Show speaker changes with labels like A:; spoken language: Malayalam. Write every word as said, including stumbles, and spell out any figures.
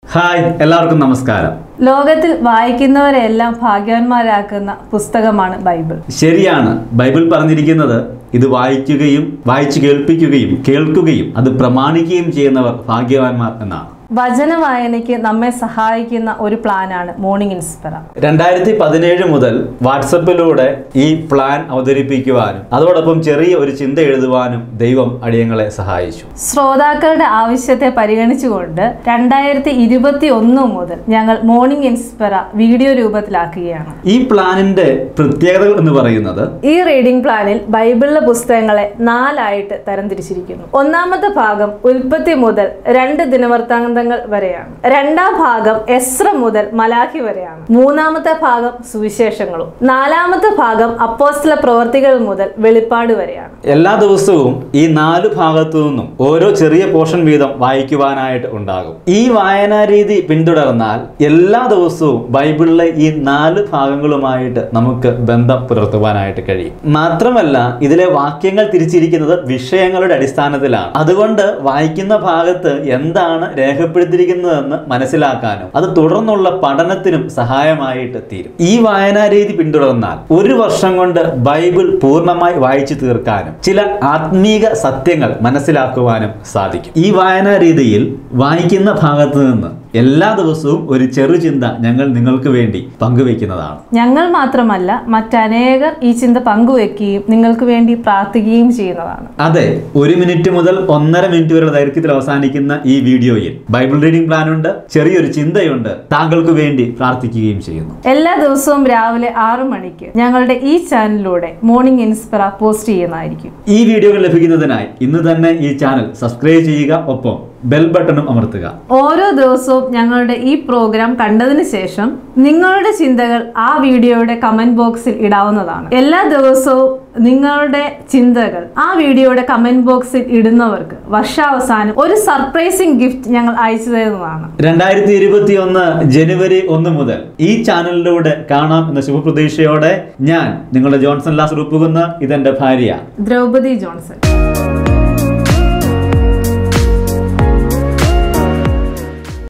A: ഹായ് എല്ലാവർക്കും നമസ്കാരം.
B: ലോകത്തിൽ വായിക്കുന്നവരെല്ലാം ഭാഗ്യവാന്മാരാക്കുന്ന പുസ്തകമാണ് ബൈബിൾ.
A: ശരിയാണ്, ബൈബിൾ പറഞ്ഞിരിക്കുന്നത് ഇത് വായിക്കുകയും വായിച്ചു കേൾപ്പിക്കുകയും കേൾക്കുകയും അത് പ്രമാണിക്കുകയും ചെയ്യുന്നവർ ഭാഗ്യവാന്മാർ എന്നാണ്.
B: വചന വായനയ്ക്ക് നമ്മെ സഹായിക്കുന്ന ഒരു പ്ലാനാണ് മോർണിംഗ് ഇൻസ്പെറ.
A: രണ്ടായിരത്തി പതിനേഴ് മുതൽ വാട്സപ്പിലൂടെ ഈ പ്ലാൻ അവതരിപ്പിക്കുവാനും അതോടൊപ്പം ചെറിയ ഒരു ചിന്ത എഴുതുവാനും ദൈവം അടിയങ്ങളെ സഹായിച്ചു.
B: ശ്രോതാക്കളുടെ ആവശ്യത്തെ പരിഗണിച്ചുകൊണ്ട് രണ്ടായിരത്തി ഇരുപത്തി ഒന്ന് മുതൽ ഞങ്ങൾ മോർണിംഗ് ഇൻസ്പെറ വീഡിയോ രൂപത്തിലാക്കുകയാണ്.
A: ഈ പ്ലാനിന്റെ പ്രത്യേകതകൾ എന്ന് പറയുന്നത്,
B: ഈ റീഡിംഗ് പ്ലാനിൽ ബൈബിളിലെ പുസ്തകങ്ങളെ നാലായിട്ട് തരംതിരിച്ചിരിക്കുന്നു. ഒന്നാമത്തെ ഭാഗം ഉൽപ്പത്തി മുതൽ രണ്ട് ദിനവൃത്താന്തങ്ങൾ വരെയാണ്. രണ്ടാം ഭാഗം എസ്ര മുതൽ മലാഖി വരെയാണ്. മൂന്നാമത്തെ ഭാഗം സുവിശേഷങ്ങളും. നാലാമത്തെ ഭാഗം അപ്പോസ്തല പ്രവർത്തികൾ മുതൽ വെളിപ്പാട് വരെയാണ്.
A: എല്ലാ ദിവസവും ഈ നാല് ഭാഗത്തു നിന്നും ഓരോ ചെറിയ പോർഷൻ വീതം വായിക്കുവാനായിട്ട് ഉണ്ടാകും. ഈ വായനാ രീതി പിന്തുടർന്നാൽ എല്ലാ ദിവസവും ബൈബിളിലെ ഈ നാല് ഭാഗങ്ങളുമായിട്ട് നമുക്ക് ബന്ധം പുലർത്തുവാനായിട്ട് കഴിയും. മാത്രമല്ല, ഇതിലെ വാക്യങ്ങൾ തിരിച്ചിരിക്കുന്നത് വിഷയങ്ങളുടെ അടിസ്ഥാനത്തിലാണ്. അതുകൊണ്ട് വായിക്കുന്ന ഭാഗത്ത് എന്താണ് രേഖപ്പെടുത്തിയിരിക്കുന്നതെന്ന് മനസ്സിലാക്കാനും അത് തുടർന്നുള്ള പഠനത്തിനും സഹായമായിട്ട് തീരും. ഈ വായനാ രീതി പിന്തുടർന്നാൽ ഒരു വർഷം കൊണ്ട് ബൈബിൾ പൂർണ്ണമായി വായിച്ചു തീർക്കാനും ചില ആത്മീക സത്യങ്ങൾ മനസ്സിലാക്കുവാനും സാധിക്കും. ഈ വായനാ രീതിയിൽ വായിക്കുന്ന ഭാഗത്ത് നിന്ന് എല്ലാ ദിവസവും ഒരു ചെറുചിന്ത ഞങ്ങൾ നിങ്ങൾക്ക് വേണ്ടി പങ്കുവെക്കുന്നതാണ്.
B: ഞങ്ങൾ മാത്രമല്ല, മറ്റനേകർ ഈ ചിന്ത പങ്കുവെക്കുകയും നിങ്ങൾക്ക് വേണ്ടി പ്രാർത്ഥിക്കുകയും ചെയ്യുന്നതാണ്.
A: അതെ, ഒരു മിനിറ്റ് മുതൽ ഒന്നര മിനിറ്റ് വരെ ദൈർഘ്യത്തിൽ അവസാനിക്കുന്ന ഈ വീഡിയോയിൽ ബൈബിൾ റീഡിംഗ് പ്ലാൻ ഉണ്ട്, ചെറിയൊരു ചിന്തയുണ്ട്, താങ്കൾക്ക് വേണ്ടി പ്രാർത്ഥിക്കുകയും ചെയ്യുന്നു.
B: എല്ലാ ദിവസവും രാവിലെ ആറു മണിക്ക് ഞങ്ങളുടെ ഈ ചാനലിലൂടെ മോർണിംഗ് ഇൻസ്പെറ പോസ്റ്റ് ചെയ്യുന്നതായിരിക്കും.
A: ഈ വീഡിയോകൾ ലഭിക്കുന്നതിനായി ഇന്ന് തന്നെ ഈ ചാനൽ സബ്സ്ക്രൈബ് ചെയ്യുക, ഒപ്പം ബെൽ ബട്ടണും അമർത്തുക.
B: ഓരോ ദിവസവും ഞങ്ങളുടെ ഈ പ്രോഗ്രാം കണ്ടതിന് ശേഷം നിങ്ങളുടെ ചിന്തകൾ ആ വീഡിയോയുടെ കമന്റ് ബോക്സിൽ ഇടാവുന്നതാണ്. എല്ലാ ദിവസവും നിങ്ങളുടെ ചിന്തകൾ ആ വീഡിയോയുടെ കമന്റ് ബോക്സിൽ ഇടുന്നവർക്ക് വർഷാവസാനം ഒരു സർപ്രൈസിംഗ് ഗിഫ്റ്റ് ഞങ്ങൾ അയച്ചു തരുന്നതാണ്.
A: രണ്ടായിരത്തി ഇരുപത്തി ഒന്ന് ജനുവരി ഒന്ന് മുതൽ ഈ ചാനലിലൂടെ കാണാം എന്ന ശുഭപ്രതീക്ഷയോടെ ഞാൻ നിങ്ങളുടെ ജോൺസൺ ലാസ് ഉപ്പുകുന്ന്, ഇതെന്റെ ഭാര്യ
B: ദ്രൗപദി ജോൺസൺ.